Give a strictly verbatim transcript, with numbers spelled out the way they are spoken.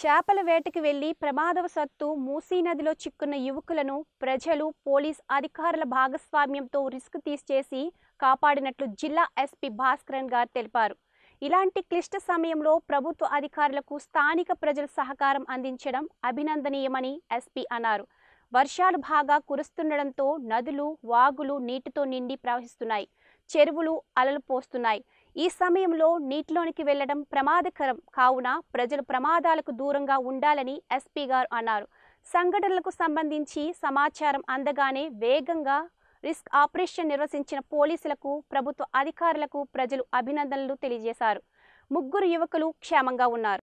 చేపల వేటకి వెళ్లి ప్రమాదవశాత్తు మూసీ నదిలో చిక్కున్న యువకులను ప్రజలు, పోలీస్ అధికారుల భాగస్వామ్యంతో రిస్క్ తీసేసి కాపాడినట్లు జిల్లా ఎస్పీ భాస్కరన్ గారు తెలిపారు. ఇలాంటి క్లిష్ట సమయంలో ప్రభుత్వ అధికారులకు స్థానిక ప్రజల సహకారం అందించడం అభినందనీయమని ఎస్పీ అన్నారు. వర్షాలు బాగా కురుస్తుండడంతో నదులు, వాగులు నీటితో నిండి ప్రవహిస్తున్నాయి. చెరువులు అలలు పోస్తున్నాయి. ఈ సమయంలో నీటిలోనికి వెళ్లడం ప్రమాదకరం కావున ప్రజలు ప్రమాదాలకు దూరంగా ఉండాలని ఎస్పీ గారు అన్నారు. సంఘటనలకు సంబంధించి సమాచారం అందగానే వేగంగా రిస్క్ ఆపరేషన్ నిర్వహించిన పోలీసులకు, ప్రభుత్వ అధికారులకు ప్రజలు అభినందనలు తెలియజేశారు. ముగ్గురు యువకులు క్షేమంగా ఉన్నారు.